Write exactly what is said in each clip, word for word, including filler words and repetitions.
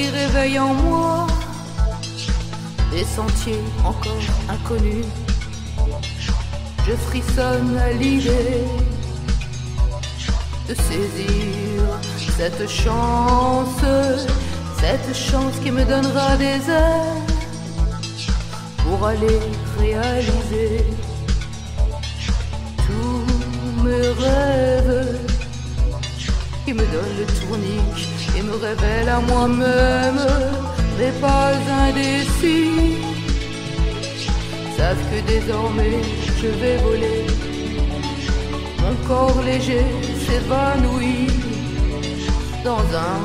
qui réveille en moi des sentiers encore inconnus. Je frissonne à l'idée de saisir cette chance, cette chance qui me donnera des ailes pour aller réaliser tous mes rêves, qui me donne le tournique et me révèle à moi-même, mais pas indécis, savent que désormais je vais voler. Mon corps léger s'évanouit dans un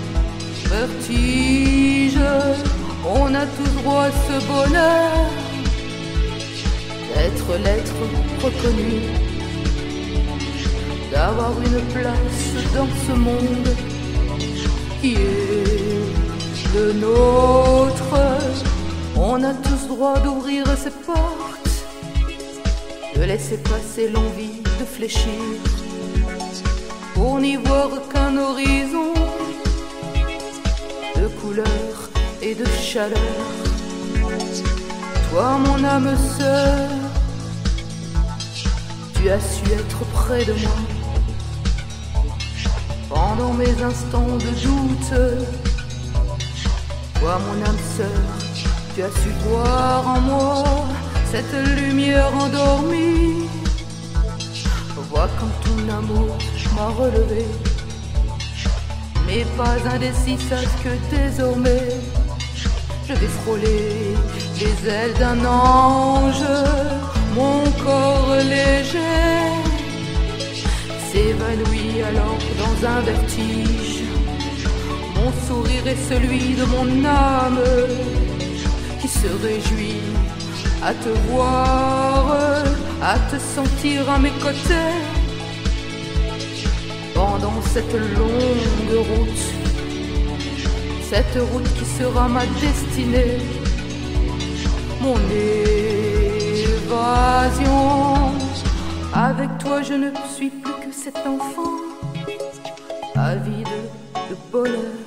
vertige. On a tous droit à ce bonheur d'être l'être reconnu, d'avoir une place dans ce monde qui est le nôtre. On a tous droit d'ouvrir ses portes, de laisser passer l'envie de fléchir, pour n'y voir qu'un horizon de couleurs et de chaleur. Toi, mon âme sœur, tu as su être près de moi pendant mes instants de doute. Toi, mon âme sœur, tu as su voir en moi cette lumière endormie. Vois comme ton amour m'a relevé. Mes pas indécis savent que désormais je vais frôler les ailes d'un ange. Mon corps léger s'évanouit alors dans un vertige. Mon sourire est celui de mon âme qui se réjouit à te voir, à te sentir à mes côtés pendant cette longue route, cette route qui sera ma destinée, mon évasion. Avec toi je ne suis plus que cet enfant avide de bonheur.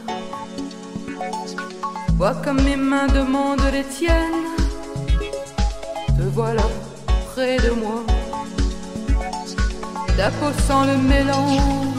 Vois comme mes mains demandent les tiennes, te voilà près de moi, t'apposant le mélange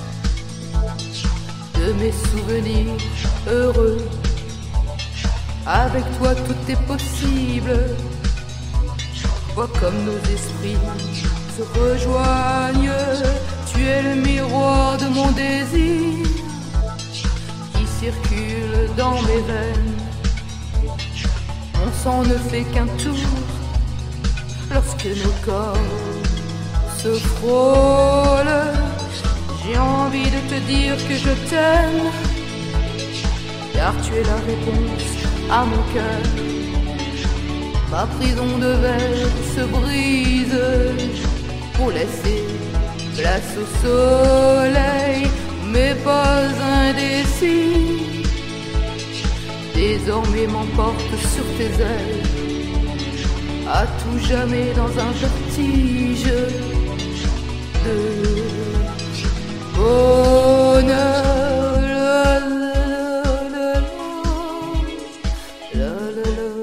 de mes souvenirs heureux. Avec toi tout est possible. Vois comme nos esprits se rejoignent. Tu es le miroir de mon désir qui circule dans mes veines. Mon sang ne fait qu'un tour lorsque nos corps se frôlent. J'ai envie de te dire que je t'aime, car tu es la réponse à mon cœur. Ma prison de verre se brise pour laisser place au soleil. Mes pas indécis désormais m'emportent sur tes ailes, à tout jamais dans un vertige de bonheur. La, la, la, la, la, la, la.